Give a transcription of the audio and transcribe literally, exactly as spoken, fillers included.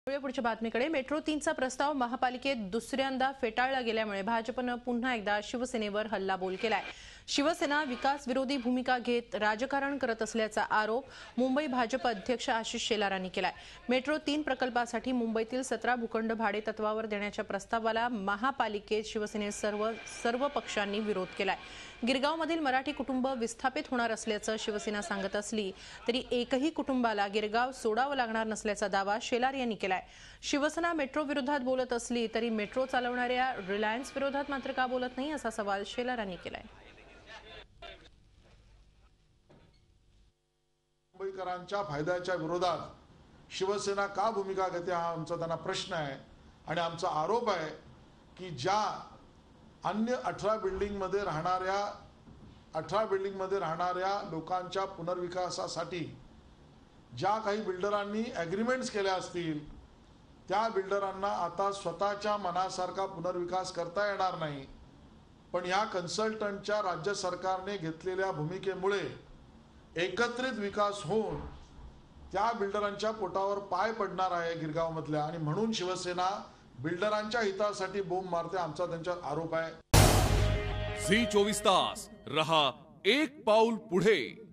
पुढच्या बातमीकडे मेट्रो तीनचा प्रस्ताव महापालिकेत दुसऱ्यांदा फेटाळला गेल्यामुळे भाजपने पुन्हा एकदा शिवसेनेवर हल्लाबोल केलाय। शिवसेना विकास विरोधी भूमिका घेत राजकारण करत असल्याचा आरोप मुंबई भाजप अध्यक्ष आशिष शेलारांनी केलाय। मेट्रो तीन प्रकल्पासाठी मुंबईतील सतरा भूखंड भाडे तत्वावर देण्याच्या प्रस्तावाला महापालिकेत शिवसेने सर्व सर्व पक्षांनी विरोध केलाय। गिरगावमधील मराठी कुटुंब विस्थापित होणार असल्याचं शिवसेना सांगत असली तरी एकही कुटुंबाला गिरगाव सोडावं लागणार नसल्याचा दावा शेलार यांनी केलाय। शिवसेना मेट्रो विरोधात बोलत असली तरी मेट्रो चालवणाऱ्या रिलायन्स विरोधात मात्र का बोलत नाही असा सवाल शेलारांनी केलाय। मुंबईकरांच्या फायद्याच्या विरोधात शिवसेना का भूमिका घेते हा आमचा त्यांना प्रश्न आहे आणि आमचा आरोप आहे की ज्या अन्य अठरा बिल्डिंग मध्ये राहणाऱ्या अठरा बिल्डिंग मध्ये राहणाऱ्या लोकांच्या पुनर्विकासासाठी ज्या काही बिल्डरांनी एग्रीमेंट्स केल्या असतील त्या बिल्डरांना आता स्वतःच्या मनासारखा पुनर्विकास करता येणार नाही। पण या कन्सल्टंटच्या राज्य सरकारने घेतलेल्या भूमिकेमुळे एकत्रित विकास होऊन त्या बिल्डरांच्या पोटावर पाय पडणार आहे गिरगावमधल्या, आणि म्हणून शिवसेना बिल्डरांच्या हितासाठी बोंब मारते आमचा त्यांच्यावर आरोप आहे। झी चोवीस तास रहा एक पाऊल पुढे।